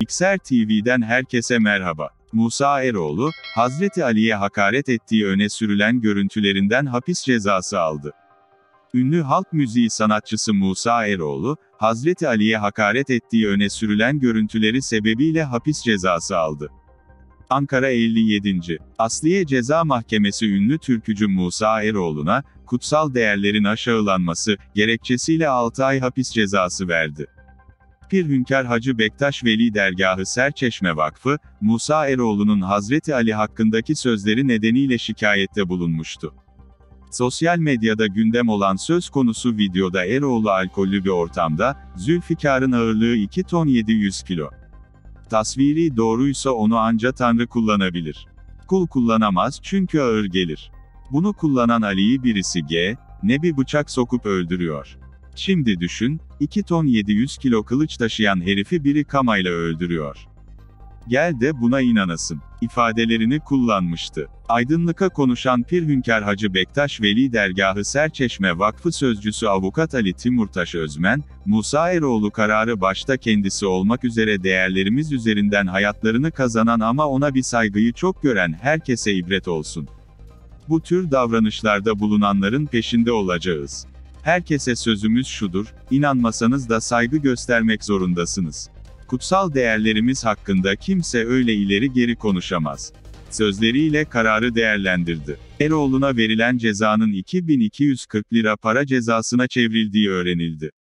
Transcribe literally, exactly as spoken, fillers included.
İkser T V'den herkese merhaba. Musa Eroğlu, Hazreti Ali'ye hakaret ettiği öne sürülen görüntülerinden hapis cezası aldı. Ünlü halk müziği sanatçısı Musa Eroğlu, Hazreti Ali'ye hakaret ettiği öne sürülen görüntüleri sebebiyle hapis cezası aldı. Ankara elli yedinci Asliye Ceza Mahkemesi ünlü türkücü Musa Eroğlu'na, kutsal değerlerin aşağılanması, gerekçesiyle altı ay hapis cezası verdi. Pirhünkâr Hacı Bektaş Veli Dergahı Serçeşme Vakfı, Musa Eroğlu'nun Hazreti Ali hakkındaki sözleri nedeniyle şikayette bulunmuştu. Sosyal medyada gündem olan söz konusu videoda Eroğlu alkollü bir ortamda, Zülfikar'ın ağırlığı iki ton yedi yüz kilo. Tasviri doğruysa onu anca Tanrı kullanabilir. Kul kullanamaz çünkü ağır gelir. Bunu kullanan Ali'yi birisi G, ne bir bıçak sokup öldürüyor. Şimdi düşün, iki ton yedi yüz kilo kılıç taşıyan herifi biri kamayla öldürüyor. Gel de buna inanasın, ifadelerini kullanmıştı. Aydınlık'a konuşan Pirhünkâr Hacı Bektaş Veli Dergahı Serçeşme Vakfı Sözcüsü Avukat Ali Timurtaş Özmen, Musa Eroğlu kararı başta kendisi olmak üzere değerlerimiz üzerinden hayatlarını kazanan ama ona bir saygıyı çok gören herkese ibret olsun. Bu tür davranışlarda bulunanların peşinde olacağız. Herkese sözümüz şudur, inanmasanız da saygı göstermek zorundasınız. Kutsal değerlerimiz hakkında kimse öyle ileri geri konuşamaz. Sözleriyle kararı değerlendirdi. Eroğlu'na verilen cezanın iki bin iki yüz kırk lira para cezasına çevrildiği öğrenildi.